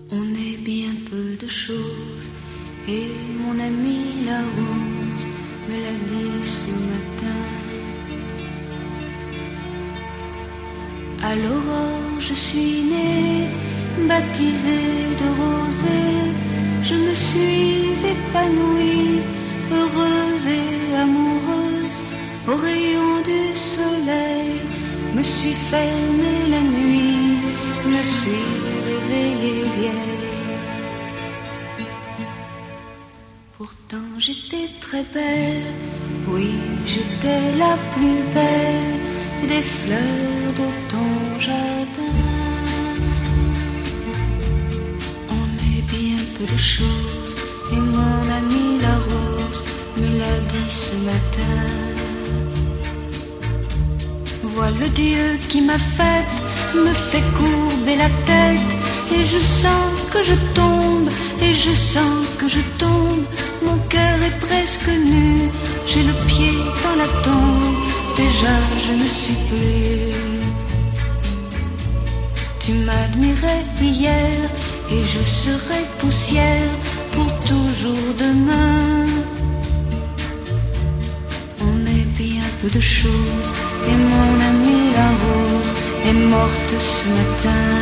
On est bien peu de choses, et mon ami la rose me l'a dit ce matin. À l'aurore je suis née, baptisée de rosée, je me suis épanouie, heureuse et amoureuse, au rayon du soleil, me suis fermée la nuit, me suis réveillée vieille. Pourtant j'étais très belle, oui j'étais la plus belle des fleurs de ton jardin. On est bien peu de choses, et mon ami la rose me l'a dit ce matin. Vois le Dieu qui m'a faite, me fait courber la tête, et je sens que je tombe, et je sens que je tombe. Mon cœur est presque nu, j'ai le pied dans la tombe, déjà je ne suis plus. Tu m'admirais hier, et je serai poussière pour toujours demain. On est bien peu de choses, et mon amie la rose est morte ce matin.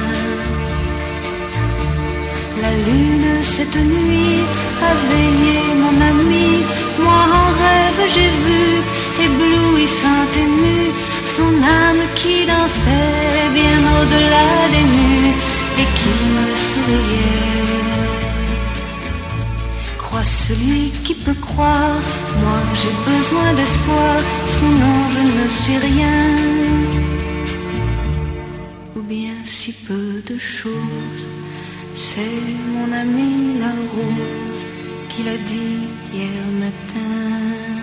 La lune cette nuit a veillé mon ami, moi en rêve j'ai vu, éblouissante et nue, son âme qui dansait bien au-delà des nues et qui me souriait. Crois celui qui peut croire, moi j'ai besoin d'espoir, sinon je ne suis rien, ou bien si peu de choses. C'est mon ami la rose qui l'a dit hier matin.